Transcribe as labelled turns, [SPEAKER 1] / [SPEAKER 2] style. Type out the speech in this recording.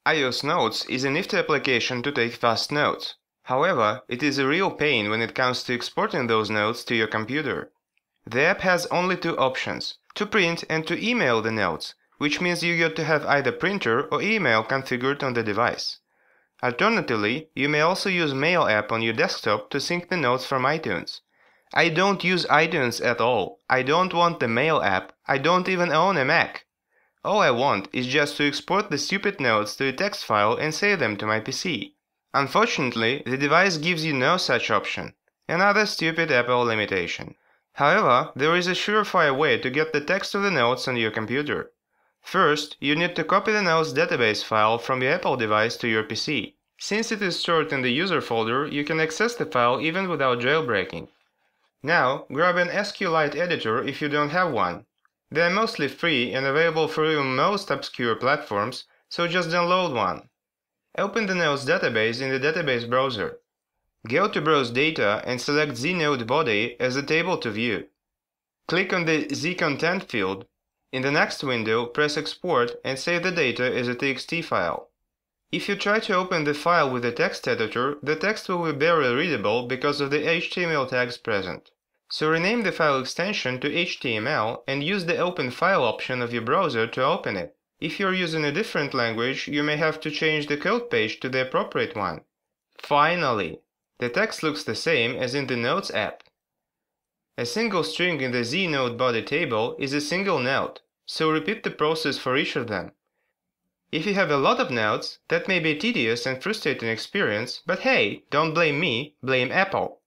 [SPEAKER 1] iOS Notes is a nifty application to take fast notes. However, it is a real pain when it comes to exporting those notes to your computer. The app has only two options, to print and to email the notes, which means you got to have either printer or email configured on the device. Alternatively, you may also use Mail app on your desktop to sync the notes from iTunes. I don't use iTunes at all. I don't want the Mail app. I don't even own a Mac. All I want is just to export the stupid notes to a text file and save them to my PC. Unfortunately, the device gives you no such option. Another stupid Apple limitation. However, there is a surefire way to get the text of the notes on your computer. First, you need to copy the notes database file from your Apple device to your PC. Since it is stored in the user folder, you can access the file even without jailbreaking. Now, grab an SQLite editor if you don't have one. They are mostly free and available for even most obscure platforms, so just download one. Open the notes database in the database browser. Go to Browse Data and select Z-Note Body as a table to view. Click on the Z Content field. In the next window, press Export and save the data as a TXT file. If you try to open the file with a text editor, the text will be barely readable because of the HTML tags present. So rename the file extension to HTML and use the Open File option of your browser to open it. If you're using a different language, you may have to change the code page to the appropriate one. Finally, the text looks the same as in the Notes app. A single string in the Z-Note Body table is a single note, so repeat the process for each of them. If you have a lot of notes, that may be a tedious and frustrating experience, but hey, don't blame me, blame Apple.